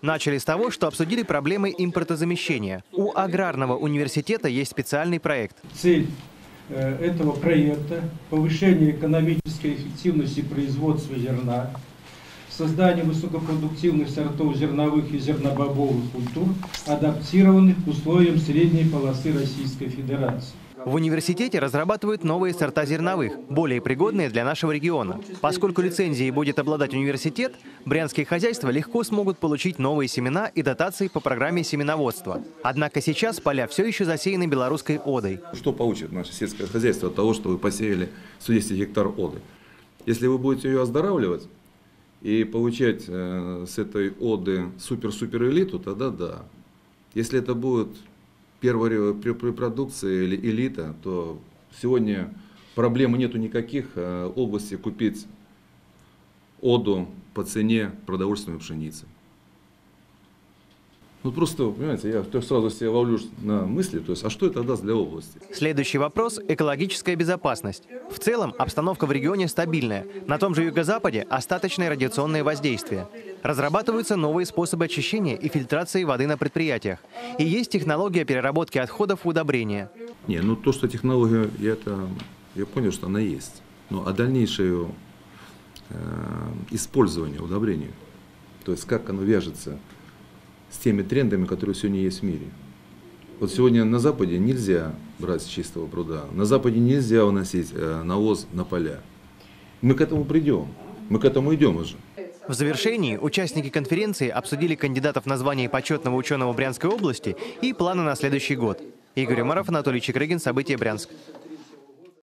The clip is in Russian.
Начали с того, что обсудили проблемы импортозамещения. У аграрного университета есть специальный проект. Цель этого проекта – повышение экономической эффективности производства зерна, создание высокопродуктивных сортов зерновых и зернобобовых культур, адаптированных к условиям средней полосы Российской Федерации. В университете разрабатывают новые сорта зерновых, более пригодные для нашего региона. Поскольку лицензией будет обладать университет, брянские хозяйства легко смогут получить новые семена и дотации по программе семеноводства. Однако сейчас поля все еще засеяны белорусской одой. Что получит наше сельское хозяйство от того, что вы посеяли 110 гектар оды? Если вы будете ее оздоравливать и получать с этой оды супер-супер элиту, тогда да. Если это будет первая продукция или элита, то сегодня проблемы нету никаких в области купить оду по цене продовольственной пшеницы. Ну просто, понимаете, я сразу себя ловлю на мысли, то есть, а что это даст для области? Следующий вопрос – экологическая безопасность. В целом, обстановка в регионе стабильная. На том же юго-западе остаточное радиационное воздействие. Разрабатываются новые способы очищения и фильтрации воды на предприятиях. И есть технология переработки отходов в удобрения. Не, ну то, что технология, я понял, что она есть. Но а дальнейшее использование удобрений, то есть как оно вяжется с теми трендами, которые сегодня есть в мире. Вот сегодня на Западе нельзя брать с чистого пруда, на Западе нельзя уносить навоз на поля. Мы к этому придем, мы к этому идем уже. В завершении участники конференции обсудили кандидатов на звание почетного ученого Брянской области и планы на следующий год. Игорь Умаров, Анатолий Чекрыгин, События, Брянск.